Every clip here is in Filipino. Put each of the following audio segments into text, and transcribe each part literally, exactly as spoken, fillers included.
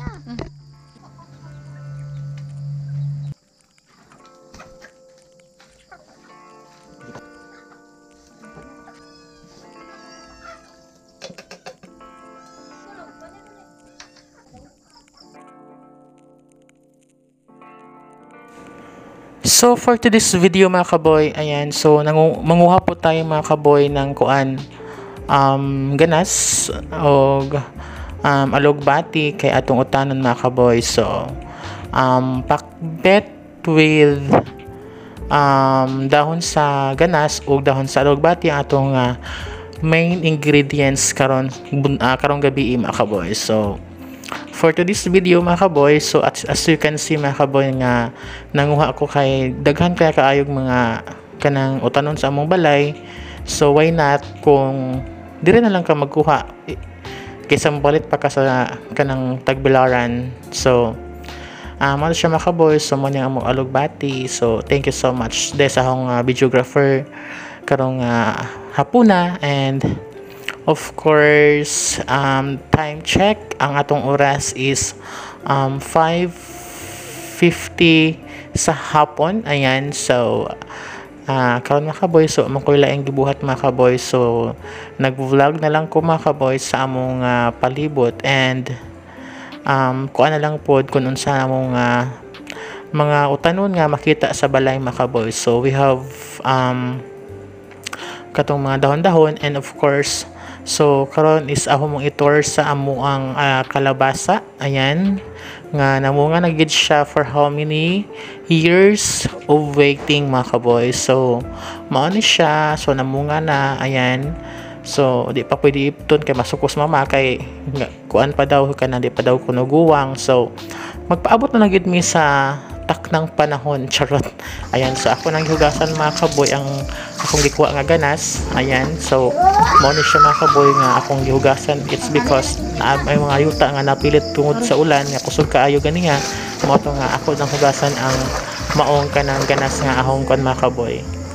So for today's video mga kaboy, ayan, so nangu manguha po tayo mga kaboy ng kuan um, ganas o um, alugbati kay atong utanon mga kaboy. So um, pakbet with um, dahon sa ganas o dahon sa alugbati ang atong uh, main ingredients karon uh, karong gabi mga kaboy. So for today's video mga kaboy, so as, as you can see mga kaboy nga nanguha ako kay daghan kaya kaayog mga kanang utanon sa among balay. So why not kung dire na lang ka magkuha kaysa mabalit pa ka sa kanang tagbilaran. So um, ano siya mga kaboy, so mo niya among alugbati. So thank you so much des sa akong uh, videographer karong uh, hapuna. And of course, um, time check, ang atong oras is um, five fifty sa hapon. Ayan, so uh, karon mga kaboy, so among ko laing gibuhat mga kaboy. So nag-vlog na lang ko mga kaboy sa among uh, palibot, and um, kuan na lang pod kung unsa among uh, mga utanon nga makita sa balay mga kaboy. So we have um, katong mga dahon-dahon, and of course, so karon is ako mong itour sa amo ang uh, kalabasa. Ayan, nga namunga na gid siya for how many years of waiting mga kaboy. So mao ni siya, so namunga na. Ayan, so di pa pwede ipton kay masukos mama kay nga, kuan pa daw kana di pa daw kunuguwang. So magpaabot na lang gid mi sa taknang panahon, charot. Ayan, so ako nang hiugasan mga kaboy ang akong gikuha nga ganas. Ayan, so mo ni siya mga kaboy nga akong gihugasan. It's because uh, may mga yuta nga napilit tungod sa ulan nga kusog kaayo ganiha. Mo to nga ako nang hugasan ang maong kanang ganas nga akong kon mga kaboy.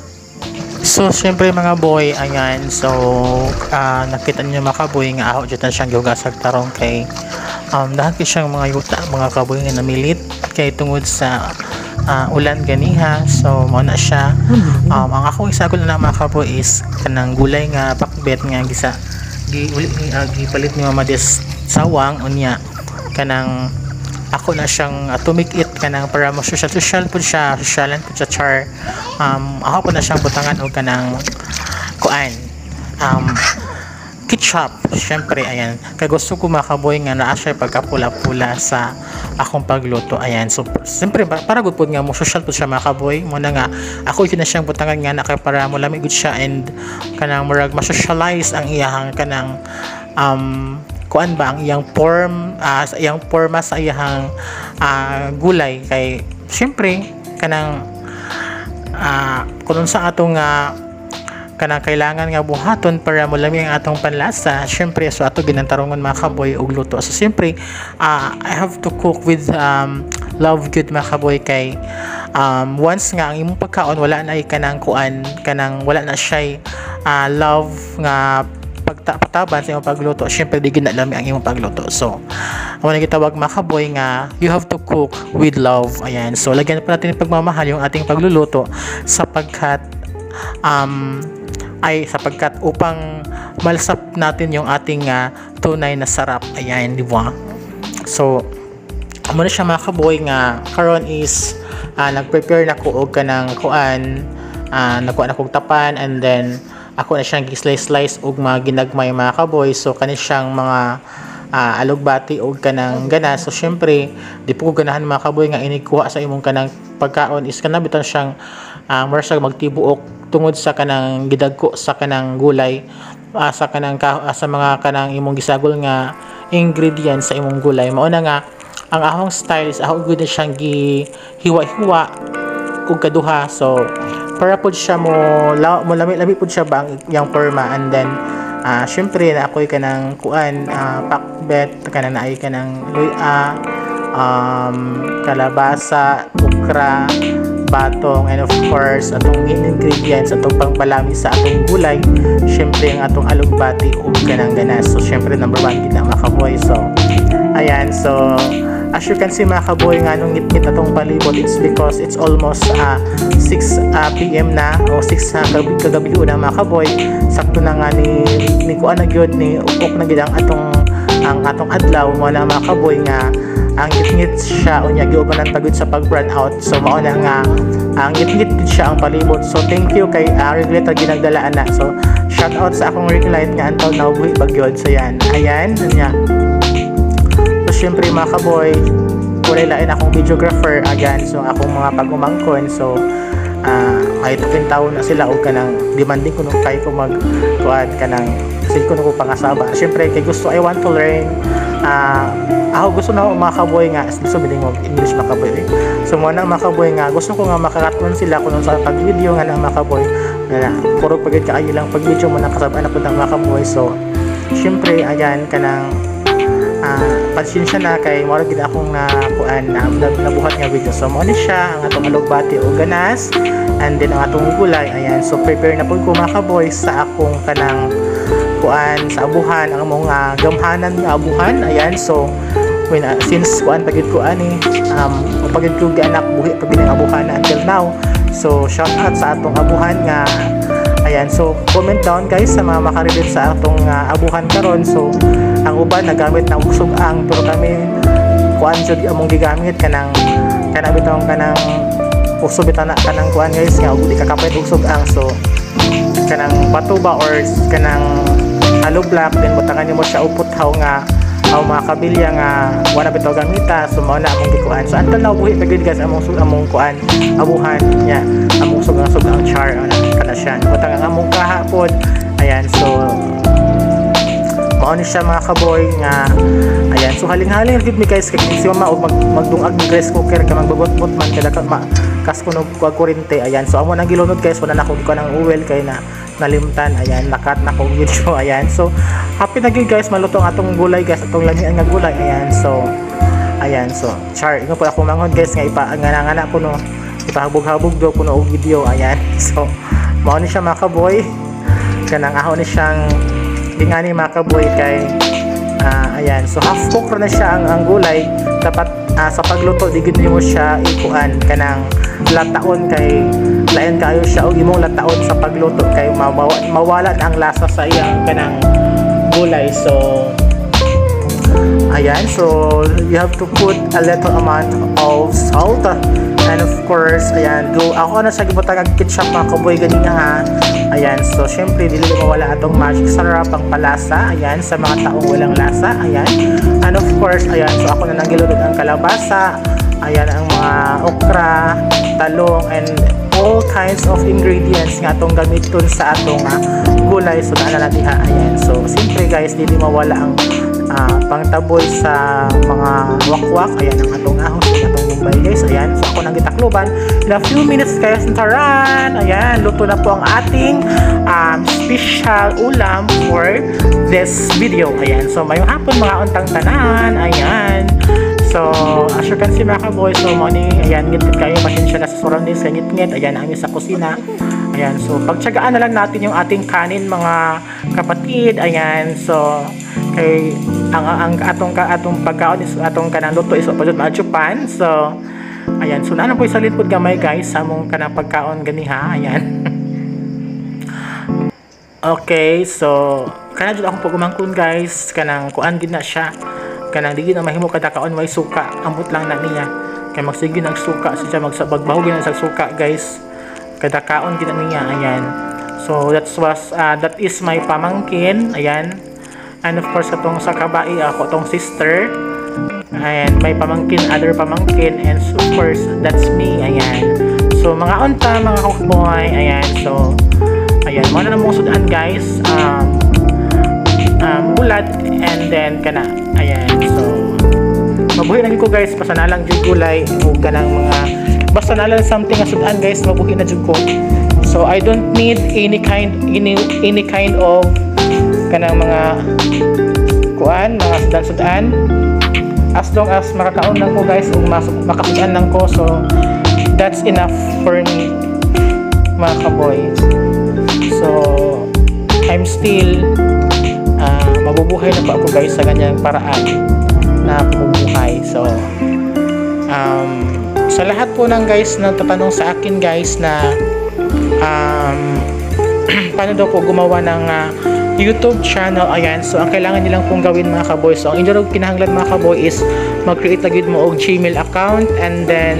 So syempre mga boy, ayan, so uh, nakita niyo mga kaboy nga ako dyan siyang gihugasag tarong kay um, dahil siyang mga yuta mga kaboy nga namilit kay tungod sa uh, ulan ganiha. So mo na siya. Um, ang akong isagol na mga kaboy is kanang gulay nga pakbet nga gisa gi uli uh, gipalit ni Mama Des sawang unya kanang ako na siyang uh, tumikit kanang para mo social social pud siya, socialan pud siya char. Um, ako po na siyang butangan o kanang kuan um, ketchup. Syempre ayan, kay gusto ko mga kaboy nga naa siya pagkapula-pula sa akong pagluto. Ayan, so siyempre para gud pud nga mo social pud siya mga kaboy. Mo na nga ako yun na siyang butangan nga na kay para mo lamig gud siya, and kanang murag ma-socialize ang iyang kanang um, kuan ba ang iyang form, uh, sa iyang forma sa iyang uh, gulay. Kay syempre kanang uh, kung sa atong uh, kanang kailangan nga buhaton para mo lamig ang atong panlasa. Syempre so ato ginantarongon mga kaboy og luto. So syempre uh, I have to cook with um, love good mga kaboy kay um, once nga ang imong pagkaon wala na ay kanang kuan kanang wala na siya uh, love nga pagtaban sa imong pagluto, syempre di gid na lami ang imong pagluto. So amo na gitawag mga kaboy nga you have to cook with love. Ayan, so lagyan pa natin ng pagmamahal yung ating pagluluto sapagkat um, ay sapagkat upang malasap natin yung ating uh, tunay na sarap. Ayan, di ba? So amo na siya mga kaboy nga karon is uh, nag-prepare na ko og kanang kuan, uh, nakuha na kog tapan, and then ako na siyang gi-slice-slice og mga ginagmay mga kaboy. So kani siyang mga uh, alugbati og kanang ganas. So syempre di po ko ganahan mga kaboy nga inikuha sa imong kanang pagkaon is kana bitan siyang uh, marasag magtibuok tungod sa kanang gidagko sa kanang gulay, uh, sa kanang uh, sa mga kanang imong gisagol nga ingredients sa imong gulay. Mao na nga ang ahong style is ako gud siyang gihiwa-hiwa og kaduha. So para po siya mo la, mo lami-lami po siya bang yung forma, and then uh, syempre na ako'y kanang kuan uh, pakbet kanang naay kanang luya, um, kalabasa, okra, batong, and of course atong ingredients atong pangbalami sa atong gulay, syempre ang atong alugbati ug kanang ganas. So syempre number one gid na mga kaboy. So Ayan, so as you can see mga kaboy nga nung ngit-ngit na tong palibot, it's because it's almost uh, six p m na o six uh, kagabi, kagabi na mga kaboy. Sakto na nga ni ni kuan na gyud ni upok na gyud ang atong ang atong adlaw mo na mga kaboy nga ang ngit-ngit siya unya giubanan pagud sa pag-burn out. So mao na nga ang ngit-ngit siya ang palibot. So thank you kay uh, regulator ginagdalaan na. So shout out sa akong ring light nga antaw na buhi bagyod. So yan, ayan nya. So syempre mga kaboy, kulay lain akong videographer again. So akong mga pagumangkon. So uh, kahit tukin taon na sila o kanang demanding ko nung kay ko mag kuan kanang sige ko nung pangasaba. Syempre kay gusto I want to learn. Uh, ako gusto na mga kaboy nga gusto biling mo English mga kaboy eh. So mo na mga kaboy nga gusto ko nga makakaton sila kung sa pag video nga ng mga kaboy na puro pagid kaayo lang pag video mo nakasabaan ako ng mga kaboy. So syempre ayan kanang uh, pansensya na kay mora gid akong na kuan na nabuhat nga video. So mo ni siya ang atong alugbati o ganas and then ang atong gulay. Ayan, so prepare na pud ko mga kaboy sa akong kanang kuan sa abuhan ang mga gamhanan nga abuhan. Ayan, so when uh, since kuan pagid ko ani um pagid ko gianak buhi pagid ang abuhan until now. So shout out sa atong abuhan nga ayan. So comment down guys sa mga makarelate sa atong uh, abuhan karon. So ang uban nagamit na usog ang pero kami kuan jud among gigamit kanang kanang bitong kanang usog bitaw na kanang kuan guys nga ug di kakapit usog ang. So kanang batuba or kanang hollow block then butangan nimo siya uputhaw nga aw mga kabilya nga wala bitaw gamita. So mao na among gikuan. So until now buhi pagid guys among sug among kuan abuhan nya among sugang sugang char ana kana siya butangan among kahapon. Ayan, so mao ni siya mga kaboy nga ayan. So haling-haling gid mi guys kay si mama og mag magdungag ng rice cooker ka magbubot-bot man kada ka ma kas kuno kuag kuryente. Ayan, so amo nang gilunod guys wala na ko ko nang uwel kay na nalimtan. Ayan, nakat na kong video. Ayan, so happy na gyud guys maluto ang atong gulay guys, atong lamian nga gulay. Ayan, so ayan, so char ingon po ako manghod guys nga ipa ngana-ngana ko no ipahabog-habog do kuno og video. Ayan, so mao ni siya mga kaboy kanang ahon ni siyang ingani mga kaboy kay uh, ayan, so half cook na siya ang, ang gulay. Dapat uh, sa pagluto di gid nimo siya ikuan kanang lataon kay lain kayo siya og imong lataon sa pagluto kay mawalan mawala ang lasa sa iyang kanang gulay. So ayan, so you have to put a little amount of salt and of course ayan do ako na sa gibutang ang ketchup mga kaboy ganina ha. Ayan, so syempre dili mawala atong magic sarap ang palasa. Ayan, sa mga taong walang lasa. Ayan, and of course ayan, so ako na nang gilunod ang kalabasa. Ayan, ang mga okra, talong and all kinds of ingredients nga atong gamiton sa atong uh, gulay. So naana na diha. Ayan, so siyempre guys dili mawala ang uh, pangtaboy sa mga wakwak. Ayan ang atong ahon, atong gumbay guys. Ayan, so ako nang gitakloban in a few minutes guys. Taran! Ayan, luto na po ang ating um, special ulam for this video. Ayan, so mayong hapon mga untang tanan. Ayan, so as you can see mga kaboy, so money, ayan, ngit-ngit kayo, pasensya na sa surroundings, ngit-ngit, ayan, ang sa kusina. Ayan, so pagtsagaan na lang natin yung ating kanin mga kapatid. Ayan, so kay ang ang atong ka atong pagkaon is atong kanang luto is pagod maajupan. So ayan, so naano po isalit pud gamay guys sa among kanang pagkaon ganiha. Ayan. Okay, so kana jud akong pagumangkon guys kanang kuan gid na siya. Kanang dili na mahimo kada kaon way suka, ambot lang na niya. Kay magsige nag suka siya magsabagbaho gid sa suka guys. Kada kaon gid na niya. Ayan. So that was uh, that is my pamangkin. Ayan. And of course atong sa kabai ako tong sister. And may pamangkin, other pamangkin, and so, of course that's me. Ayan. So mga unta, mga kakboy. Ayan. So ayan, mo na namong sudan guys. Um um bulat and then kana. Ayan. So mabuhi na ko guys, basta na lang jud gulay o kanang mga basta na lang something nga sudan guys, mabuhi na jud ko. So I don't need any kind any any kind of kanang mga kuan, mga sudan-sudan. As long as makakaon lang ko guys, o makasudan lang ko, so that's enough for me mga kaboy. So I'm still uh, mabubuhay na pa ako guys sa ganyang paraan. na pamumuhay. So um, sa lahat po ng guys na tatanong sa akin guys na um, paano daw po gumawa ng uh, YouTube channel, ayan, so ang kailangan nilang pong gawin mga kaboy, so ang inyo kinahanglan mga kaboy is mag-create na gid mo og Gmail account, and then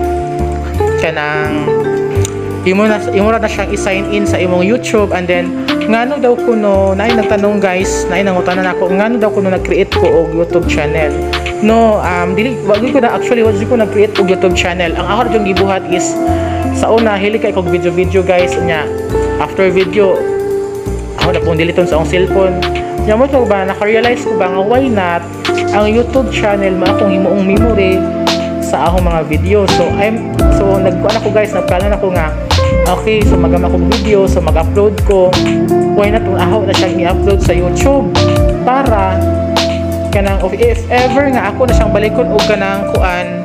kanang imo na imo na siyang i-sign in sa imong YouTube, and then ngano daw kuno naay nagtanong guys, naay nangutanan ako ngano daw kuno nag-create ko og YouTube channel. No, um dili wag ko na actually wag ko nag-create og YouTube channel. Ang ako yung gibuhat is sa una hili kay kog video-video guys nya. After video ako na pong diliton sa akong cellphone. Nya mo to ba naka-realize ko ba nga why not ang YouTube channel mo akong himuong memory sa akong mga video. So I'm so nagkuan ako guys, nagplanan ako nga okay, so magama ko video, so mag-upload ko. Why not kung ako na siyang i-upload sa YouTube para kanang if ever nga ako na siyang balikon o kanang kuan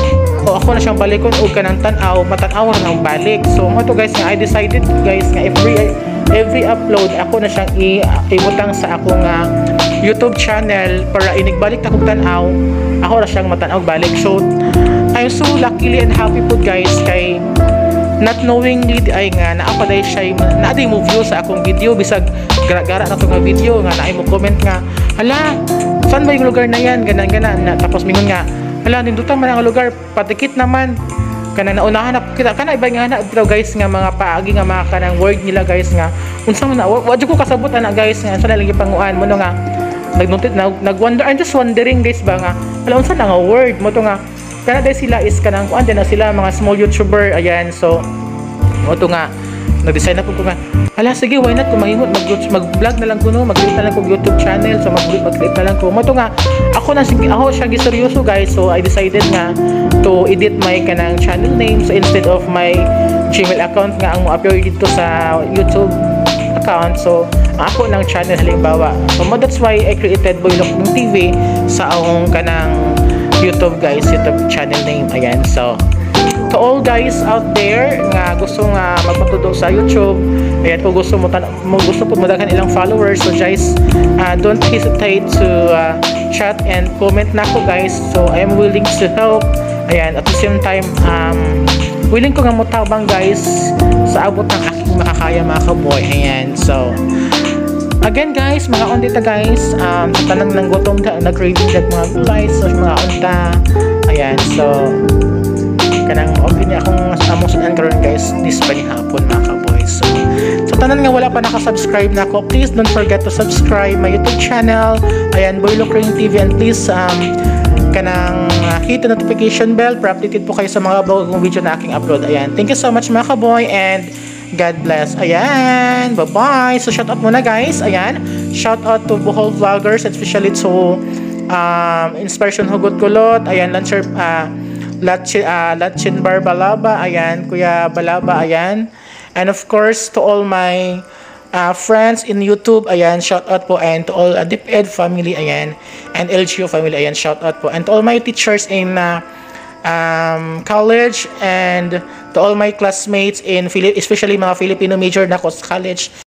o ako na siyang balikon o kanang tan-aw matan-aw na ng balik. So mo to guys nga I decided guys nga every every upload ako na siyang i-ibutang sa akong uh, YouTube channel para inigbalik ta kog tan-aw ako na siyang matan-aw balik. So I'm so luckily and happy po guys kay not knowingly ay nga naapaday siya naaday mo view sa akong video bisag gara-gara na itong video nga naay mo comment nga hala saan ba yung lugar na yan ganan ganan na, tapos mingon nga hala nindutan man ang lugar patikit naman kana naunahan na kita kana ibay nga na pero guys nga mga paagi nga mga kanang word nila guys nga unsa man na wa ko kasabot ana guys nga sa lang gipanguan mo no nga nagnotit nag, nag-wonder I'm just wondering guys ba nga hala unsa na nga word mo to nga kana dahil sila is kanang kuan din na sila mga small YouTuber, ayan, so mo to nga nag-design ako ko nga hala sige why not kung mahimot mag-vlog na lang ko no mag-create na lang ko YouTube channel, so mag-create na lang ko mo to nga ako na sige ako siya giseryoso guys, so I decided nga to edit my kanang channel name, so instead of my Gmail account nga ang mo-upload dito sa YouTube account, so ako ng channel halimbawa, so that's why I created Boy Loknong T V sa akong kanang YouTube guys, YouTube channel name, ayan. So to all guys out there nga gusto nga magpatudong sa YouTube, ayan, kung gusto mo, mo gusto po madagan ilang followers, so guys uh, don't hesitate to uh, chat and comment na ako guys, so I am willing to help, ayan, at the same time um, willing ko nga mutabang guys sa abot ng aking makakaya mga kaboy, ayan. So again guys, mga ondita guys, um, sa tanang ng gutom na nag-review ng mga gulay, so mga onta, ayan, so kanang okay niya akong among sunan karon guys this panihapon mga kaboy. So sa tanan nga wala pa nakasubscribe na ako, please don't forget to subscribe my YouTube channel, ayan, Boy Loknong T V, and please um, kanang uh, hit the notification bell para updated po kayo sa mga bagong video na aking upload, ayan. Thank you so much mga kaboy, and God bless. Ayan. Bye-bye. So, shout out muna guys. Ayan. Shout out to Bohol Vloggers, especially to um, Inspiration Hugot Kulot. Ayan. Lancer, uh, Latchin, uh, Latchin Bar Balaba. Ayan. Kuya Balaba. Ayan. And of course, to all my uh, friends in YouTube. Ayan. Shout out po. And to all uh, DepEd family. Ayan. And L G U family. Ayan. Shout out po. And to all my teachers in uh, um, college, and to all my classmates in Philip, especially mga Filipino major na ko sa college.